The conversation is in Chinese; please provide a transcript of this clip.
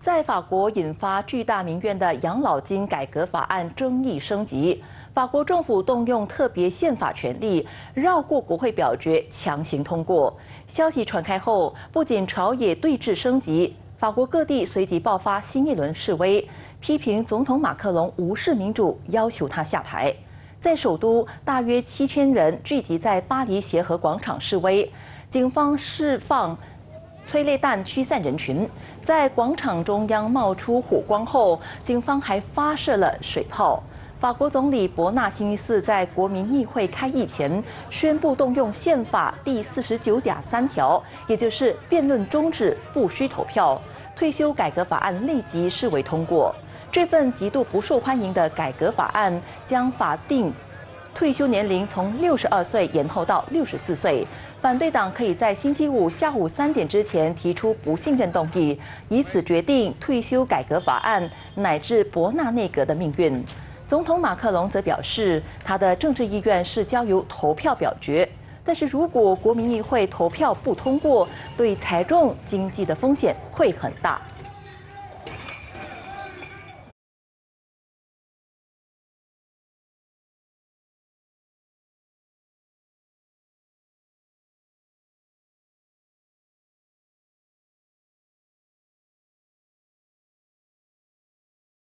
在法国引发巨大民怨的养老金改革法案争议升级，法国政府动用特别宪法权力，绕过国会表决，强行通过。消息传开后，不仅朝野对峙升级，法国各地随即爆发新一轮示威，批评总统马克龙无视民主，要求他下台。在首都，大约7000人聚集在巴黎协和广场示威，警方释放催泪弹驱散人群，在广场中央冒出火光后，警方还发射了水炮。法国总理伯纳星期四在国民议会开议前宣布动用宪法第49.3条，也就是辩论终止，不需投票。退休改革法案立即视为通过。这份极度不受欢迎的改革法案将法定退休年龄从62岁延后到64岁，反对党可以在星期五下午3点之前提出不信任动议，以此决定退休改革法案乃至伯纳内阁的命运。总统马克龙则表示，他的政治意愿是交由投票表决，但是如果国民议会投票不通过，对财政经济的风险会很大。